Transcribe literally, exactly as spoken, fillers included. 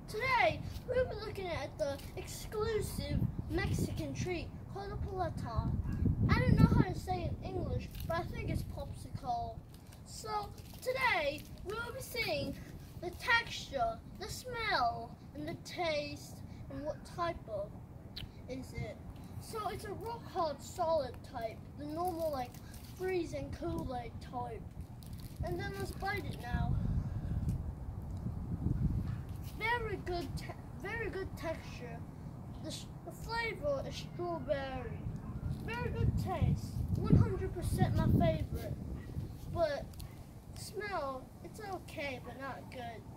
Today, we'll be looking at the exclusive Mexican treat called a paleta. I don't know how to say it in English, but I think it's Popsicle. So, today, we'll be seeing the texture, the smell, and the taste, and what type of is it. So, it's a rock hard solid type, the normal like freezing Kool-Aid type. And then let's bite it now. Very good, te very good texture. The, the flavor is strawberry. Very good taste. one hundred percent my favorite. But smell, it's okay, but not good.